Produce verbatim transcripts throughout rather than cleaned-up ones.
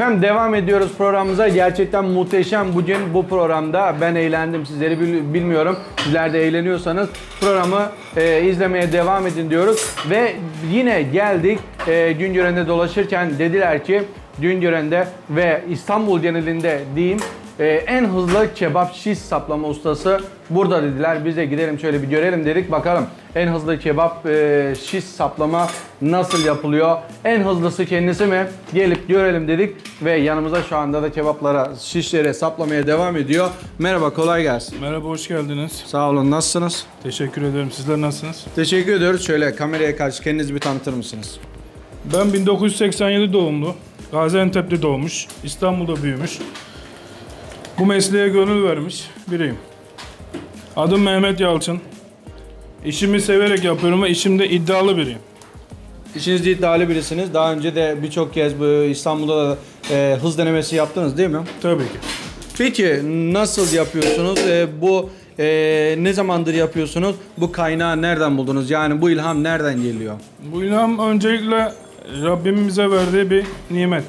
Efendim devam ediyoruz programımıza. Gerçekten muhteşem bugün bu programda. Ben eğlendim. Sizleri bil bilmiyorum. Sizler de eğleniyorsanız programı e, izlemeye devam edin diyoruz. Ve yine geldik e, Güngören'de dolaşırken dediler ki Güngören'de ve İstanbul genelinde diyeyim e, en hızlı kebap şiş saplama ustası burada dediler. Biz de gidelim şöyle bir görelim dedik. Bakalım en hızlı kebap e, şiş saplama nasıl yapılıyor? En hızlısı kendisi mi? Gelip görelim dedik ve yanımızda şu anda da kebaplara, şişlere saplamaya devam ediyor. Merhaba, kolay gelsin. Merhaba, hoş geldiniz. Sağ olun, nasılsınız? Teşekkür ederim. Sizler nasılsınız? Teşekkür ediyoruz. Şöyle kameraya karşı kendinizi bir tanıtır mısınız? Ben bin dokuz yüz seksen yedi doğumlu. Gaziantep'te doğmuş. İstanbul'da büyümüş. Bu mesleğe gönül vermiş biriyim. Adım Mehmet Yalçın. İşimi severek yapıyorum ve işimde iddialı biriyim. İşinizde iddialı birisiniz. Daha önce de birçok kez bu İstanbul'da da e, hız denemesi yaptınız değil mi? Tabii ki. Peki nasıl yapıyorsunuz? E, bu e, ne zamandır yapıyorsunuz? Bu kaynağı nereden buldunuz? Yani bu ilham nereden geliyor? Bu ilham öncelikle Rabbimin bize verdiği bir nimet.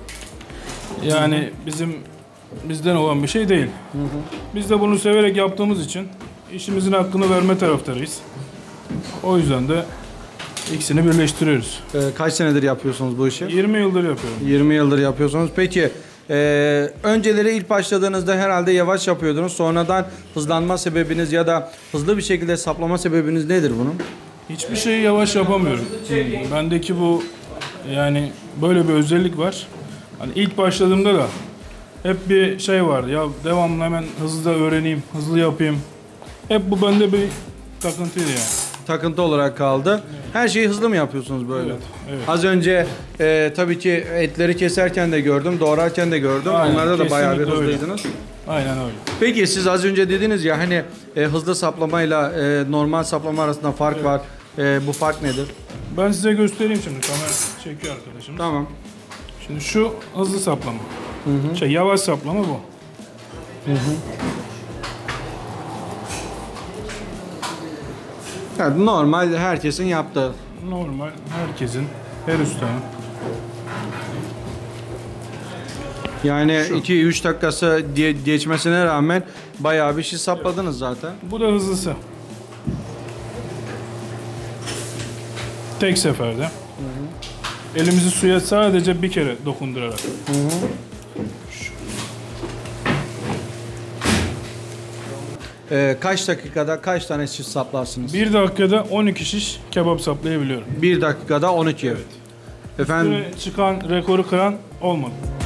Yani bizim bizden olan bir şey değil. Hı hı. Biz de bunu severek yaptığımız için işimizin hakkını verme taraftarıyız. O yüzden de ikisini birleştiriyoruz. E, kaç senedir yapıyorsunuz bu işi? yirmi yıldır yapıyorum. yirmi yıldır yapıyorsunuz. Peki e, önceleri ilk başladığınızda herhalde yavaş yapıyordunuz. Sonradan hızlanma sebebiniz ya da hızlı bir şekilde saplama sebebiniz nedir bunun? Hiçbir şeyi yavaş yapamıyorum. Bendeki bu yani böyle bir özellik var. Hani ilk başladığımda da hep bir şey vardı ya, devamlı hemen hızlı da öğreneyim, hızlı yapayım. Hep bu bende bir takıntıydı yani. Takıntı olarak kaldı. Evet. Her şeyi hızlı mı yapıyorsunuz böyle? Evet, evet. Az önce e, tabii ki etleri keserken de gördüm, doğrarken de gördüm. Aynen, onlarda da bayağı bir kesinlikle öyle. hızlıydınız. Aynen öyle. Peki siz az önce dediniz ya hani e, hızlı saplamayla e, normal saplama arasında fark Evet. var. E, bu fark nedir? Ben size göstereyim şimdi. Kamera çekiyor arkadaşımız. Tamam. Şimdi şu hızlı saplama. Hı hı. Şey, yavaş saplama bu. Hı hı. Yani normal herkesin yaptığı. Normal herkesin, her ustanın. Yani iki üç dakikası diye geçmesine rağmen bayağı bir şey sapladınız zaten. Bu da hızlısı. Tek seferde. Hı hı. Elimizi suya sadece bir kere dokundurarak. Hı hı. Ee, kaç dakikada kaç tane şiş saplarsınız? Bir dakikada on iki şiş kebap saplayabiliyorum. Bir dakikada on iki. Evet. Efendim? Üstüne çıkan rekoru kıran olmadı.